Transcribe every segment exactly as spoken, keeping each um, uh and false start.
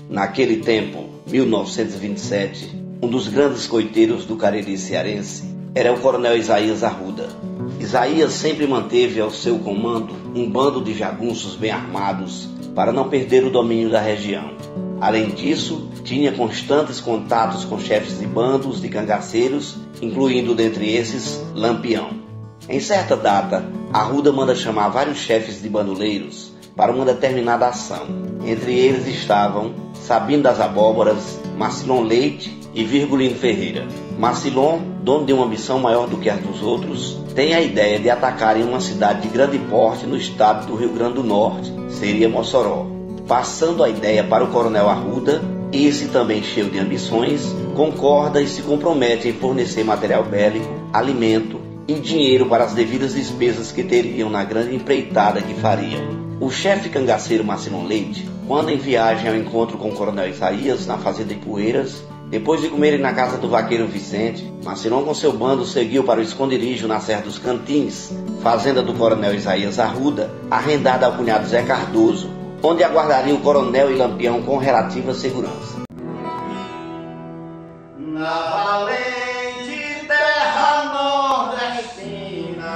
Naquele tempo, mil novecentos e vinte e sete, um dos grandes coiteiros do Cariri cearense era o coronel Isaías Arruda. Isaías sempre manteve ao seu comando um bando de jagunços bem armados para não perder o domínio da região. Além disso, tinha constantes contatos com chefes de bandos de cangaceiros, incluindo dentre esses Lampião. Em certa data, Arruda manda chamar vários chefes de bandoleiros para uma determinada ação. Entre eles estavam Sabino das Abóboras, Marcilon Leite e Virgulino Ferreira. Marcilon, dono de uma missão maior do que as dos outros, tem a ideia de atacar em uma cidade de grande porte no estado do Rio Grande do Norte, seria Mossoró. Passando a ideia para o coronel Arruda, esse também cheio de ambições, concorda e se compromete em fornecer material bélico, alimento e dinheiro para as devidas despesas que teriam na grande empreitada que fariam. O chefe cangaceiro Marcilon Leite, quando em viagem ao encontro com o coronel Isaías na fazenda Ipueiras, depois de comerem na casa do vaqueiro Vicente, Marcilon com seu bando seguiu para o esconderijo na Serra dos Cantins, fazenda do coronel Isaías Arruda, arrendada ao cunhado Zé Cardoso, onde aguardaria o coronel e Lampião com relativa segurança. Na valente terra nordestina.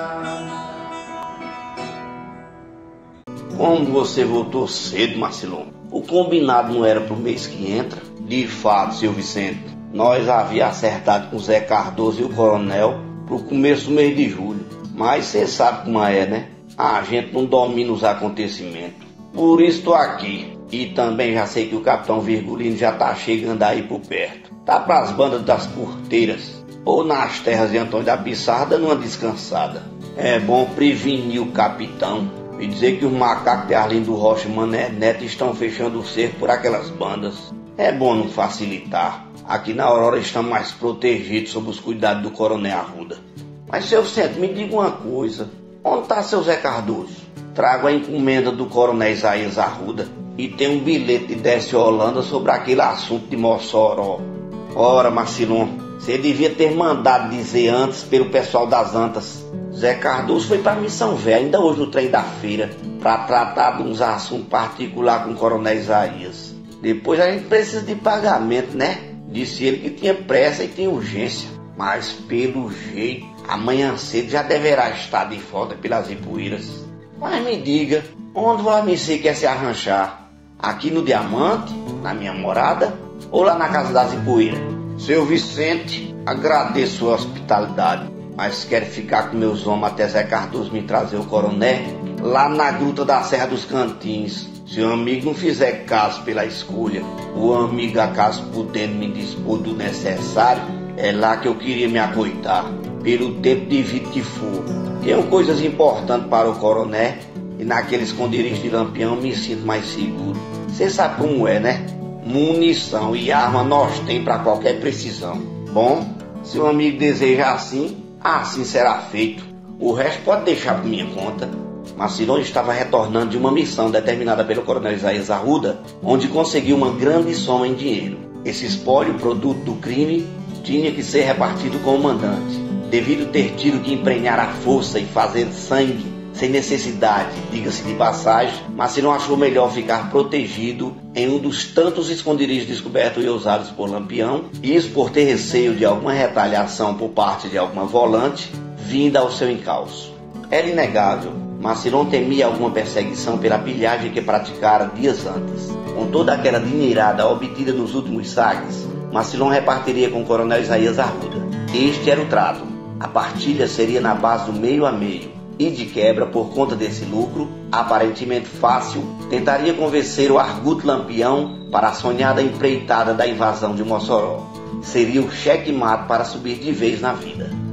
Como você voltou cedo, Marcilon? O combinado não era pro mês que entra? De fato, seu Vicente, nós havia acertado com o Zé Cardoso e o coronel pro começo do mês de julho. Mas você sabe como é, né? A gente não domina os acontecimentos. Por isso estou aqui. E também já sei que o capitão Virgulino já tá chegando aí por perto. Tá pras bandas das porteiras ou nas terras de Antônio da Pissarra dando uma descansada. É bom prevenir o capitão e dizer que os macacos de Arlindo Rocha e Mané Neto estão fechando o cerco por aquelas bandas. É bom não facilitar. Aqui na Aurora estamos mais protegidos sob os cuidados do coronel Arruda. Mas, seu Vicente, me diga uma coisa. Onde está seu Zé Cardoso? Trago a encomenda do coronel Isaías Arruda e tem um bilhete de Décio Holanda sobre aquele assunto de Mossoró. Ora, Marcilon, você devia ter mandado dizer antes pelo pessoal das Antas. Zé Cardoso foi para a Missão Velha, ainda hoje no trem da feira, para tratar de uns assuntos particulares com o coronel Isaías. Depois a gente precisa de pagamento, né? Disse ele que tinha pressa e tinha urgência. Mas pelo jeito, amanhã cedo já deverá estar de volta pelas Ipueiras. Mas me diga, onde você quer se arranjar? Aqui no Diamante, na minha morada, ou lá na casa das Ipueiras? Seu Vicente, agradeço sua hospitalidade, mas quero ficar com meus homens até Zé Cardoso me trazer o coronel lá na gruta da Serra dos Cantins. Se o amigo não fizer caso pela escolha, o amigo acaso podendo me dispor do necessário, é lá que eu queria me acoitar, pelo tempo de vida que for. Tenho coisas importantes para o coronel e naquele esconderijo de Lampião me sinto mais seguro. Você sabe como é, né? Munição e arma nós tem para qualquer precisão. Bom, se o amigo deseja assim, assim será feito. O resto pode deixar por minha conta. Marcilon estava retornando de uma missão determinada pelo coronel Isaías Arruda, onde conseguiu uma grande soma em dinheiro. Esse espólio, produto do crime, tinha que ser repartido com o mandante. Devido ter tido que emprenhar a força e fazer sangue sem necessidade, diga-se de passagem, Marcilon achou melhor ficar protegido em um dos tantos esconderijos descobertos e usados por Lampião, isso por ter receio de alguma retaliação por parte de alguma volante vinda ao seu encalço. Era inegável, Marcilon temia alguma perseguição pela pilhagem que praticara dias antes. Com toda aquela dinheirada obtida nos últimos saques, Marcilon repartiria com o coronel Isaías Arruda. Este era o trato. A partilha seria na base do meio a meio. E de quebra, por conta desse lucro, aparentemente fácil, tentaria convencer o arguto Lampião para a sonhada empreitada da invasão de Mossoró. Seria o cheque-mate para subir de vez na vida.